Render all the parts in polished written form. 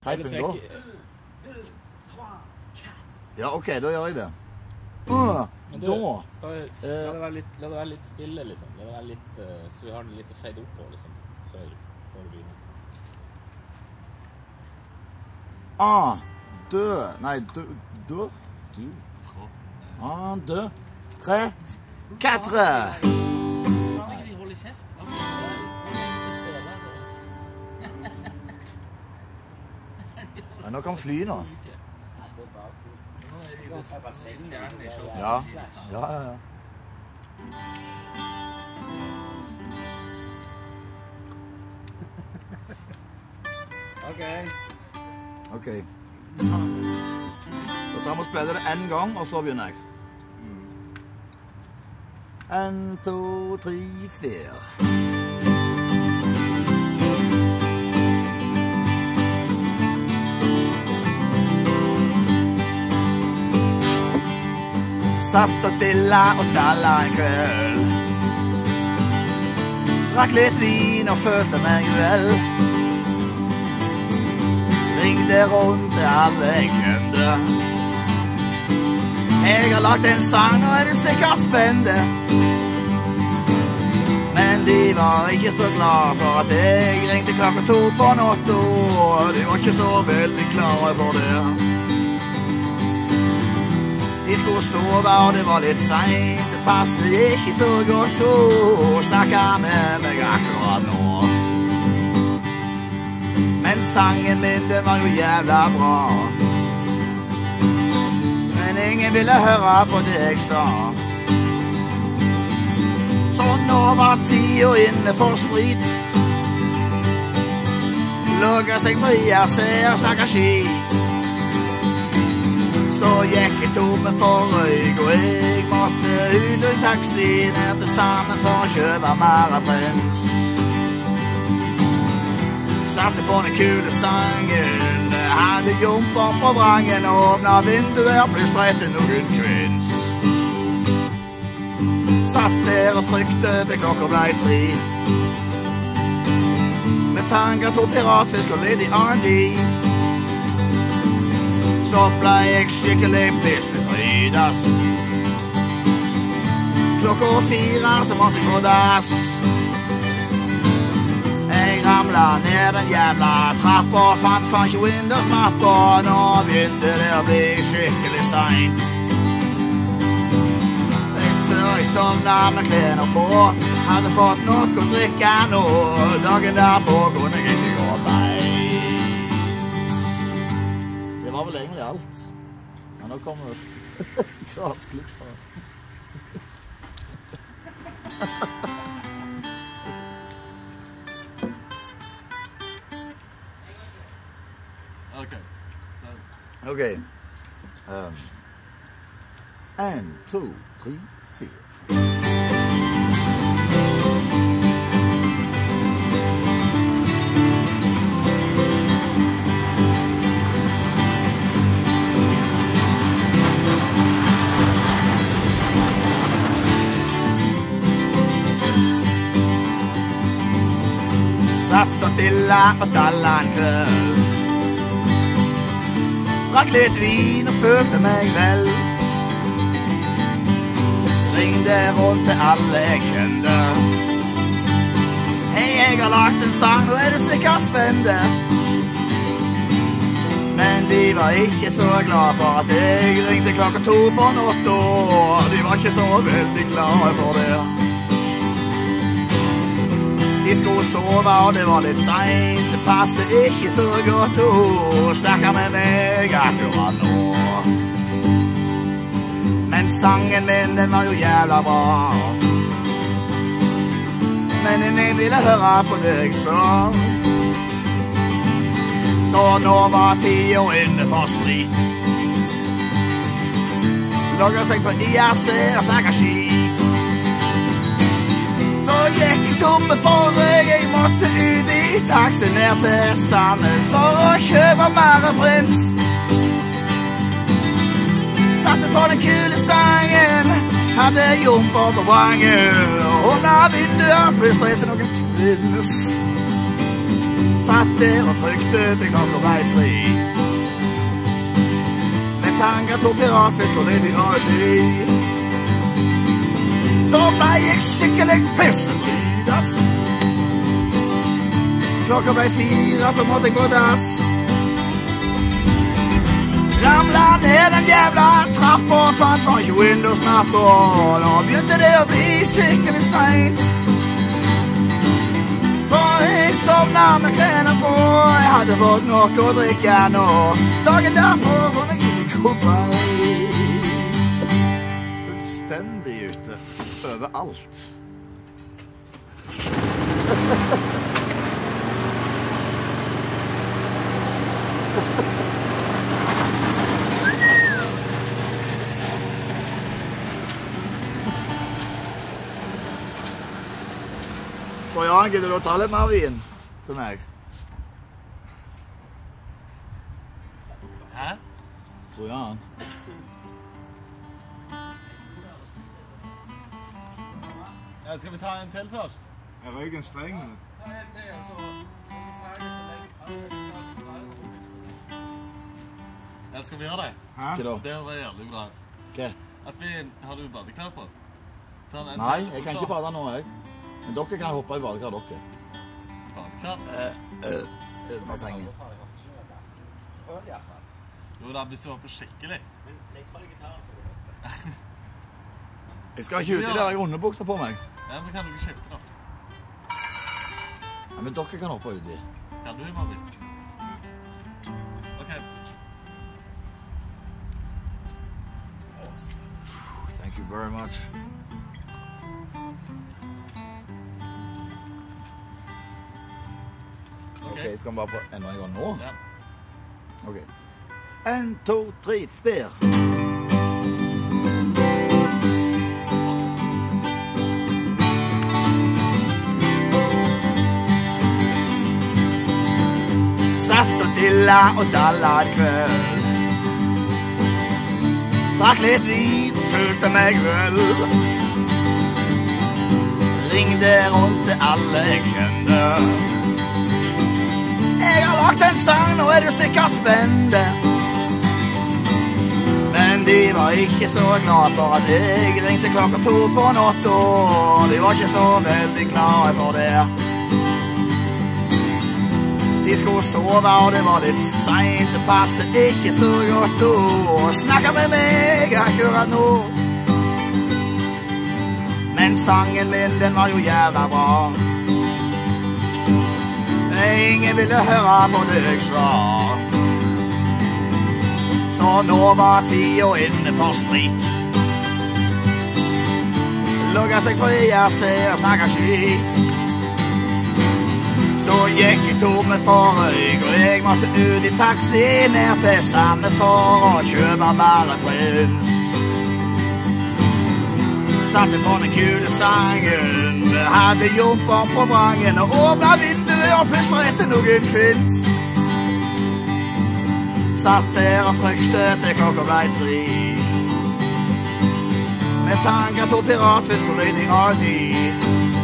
Typen går. Ja, ok, da gjør jeg det. Da. La det være litt stille, liksom. La det være litt, så vi har den litt å fade opp på, liksom, før det begynner. Nei, deux, tres, quatre. Nå kan fly nå. Ja. Ok. Da tar vi og spiller det en gang, og så begynner jeg. 1, 2, 3, 4. Satt og dilla og dalla en kveld. Drakk litt vin og følte meg vel. Ringde rundt til alle jeg kjente. Jeg har lagt en sang, nå er du sikkert spente. Men de var ikke så glad for at jeg ringte klokka 2 på natta. De var ikke så veldig klare for det. De skulle sove, og det var litt sent. Det passet ikke så godt å snakke med meg akkurat nå. Men sangen min, den var jo jævla bra. Men ingen ville høre på det jeg sa. Så nå var tida inne for sprit. Logga seg på IRC og snakka skit. Så gikk jeg tomme for røyk, og jeg måtte ut i taxi ned til Sandnes for å kjøpe mer prins. Satte på den kule sangen, hadde jumper på vrangen, åpnet vinduet og plystret etter noen kvinns. Satt der og trykte til klokka ble 3. Med tanker to piratfisk og litt i R&D. Så ble jeg skikkelig pissefridas. Klokka 4 så måtte jeg på dass. Jeg ramlet ned den jævla trappa, fant faen ikke Windows-mappa. Nå begynte det å bli skikkelig seint. Før jeg sovnet med klærne på, hadde fått nok å drikke nå. Dagen derpå kunne jeg ikke gå beint. Det var vel egentlig alt. Men nå kommer det grasklipp fra. Okay. 1, 2, 3, 4. Satt og dilla og dalla en kveld. Drakk litt vin og følte meg vel. Ringde rundt til alle jeg kjente. Hei, jeg har lagt en sang, nå er du sikkert spente. Men de var ikke så glad for at jeg ringte klokka 2 på natta. De var ikke så veldig glade for det. De skulle sove, og det var litt sent. Det passet ikke så godt å snakke med meg akkurat nå. Men sangen min, den var jo jævla bra. Men ingen ville høre på det jeg sa. Så nå var tida inne for sprit. Logget seg på IRC og snakket skit. Så gikk jeg tomme for deg, jeg måtte ut i taxi ned til Sandnes for å kjøpe mer prins. Satte på den kule sangen, hadde jumper på vrangen, og under vinduet plystret etter noen kvinnes. Satt der og trykte til klokka ble 3. Med tanker til piratfisk og litt i øyne. Så ble jeg skikkelig pissebridas. Klokka ble 4, så måtte jeg på dass. Ramla ned den jævla trappa, fant for ikke Windows-knappa. Nå begynte det å bli skikkelig sent. For jeg sovna med klærne på, jeg hadde fått nok å drikke nå. Dagen derpå kunne jeg ikke gå beint. Fullstendig ute, overalt. Så ja, gidder du å ta litt mer vin til meg? Hæ? Så ja. Ja, skal vi ta en til først? Jeg røyker en streng. Ja, skal vi gjøre det? Hæ? Hva da? Det var jævlig bra. Hva? At vi... Har du badeklær på? Nei, jeg kan ikke bade nå, jeg. Men dere kan hoppe i badekar, dere. Badekar? Bassenget. Jo da, hvis du hopper skikkelig. Jeg skal ikke ut i det, jeg har underbukser på meg. Ja, men kan du ikke skifte da? Ja, men dere kan hoppe uti. Kan du, Marvin? Ok. Thank you very much. Ok, skal vi bare på enda en gang nå? Ja. Ok. 1, 2, 3, 4. Satt og dilla og dalla en kveld. Drakk litt vin og følte meg vel. Ringde rundt til alle jeg kjente. Jeg har lagt en sang, nå er du sikkert spente. Men de var ikke så glad for at jeg ringte klokka 2 på natta. De var ikke så veldig klare for det. De skulle sove, og det var litt sent. Det passte ikke så godt å snakke med meg akkurat nå. Men sangen min, den var jo jævla bra. Ingen ville høre på det jeg sa. Så nå var tida inne for sprit. Logga seg på IRC og snakka skit. Så gikk jeg tomme for røyk, og jeg måtte ut i taxi ned til Sandnes for å kjøpe bare prins. Satte på den kule sangen, hadde jumper på vrangen og åpnet vinduet og pustet etter noen kvinns. Satt der og trykte til klokka ble 3. Med tanker til piratfisk og litt i alltid.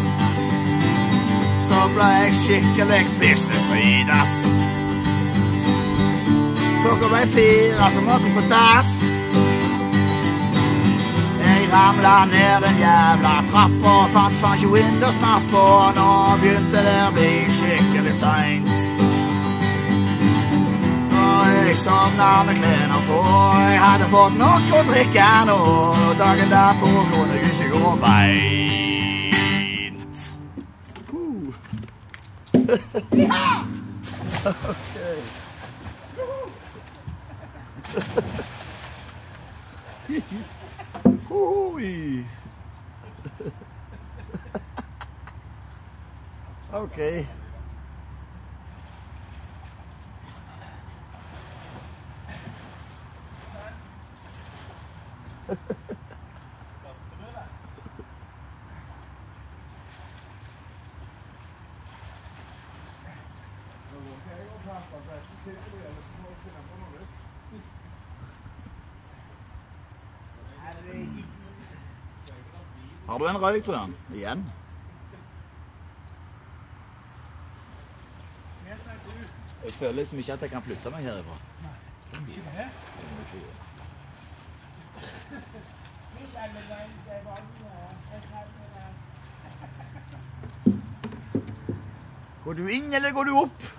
Så ble jeg skikkelig pissebridas. Klokka ble 4, så måtte jeg på dass. Jeg ramla ned den jævla trappa, fant faen ikke Windows-knappa. Nå begynte det å bli skikkelig sent. Og jeg sovna med klærne på, jeg hadde fått nok å drikke nå. Og dagen derpå kunne jeg ikke gå beint. Ja! Okay. Oi. Okay. Har du en røyk, tror jeg? Igjen? Yes, Jeg føler liksom ikke at jeg kan flytte meg herifra. Ikke det? Går du inn, eller går du opp?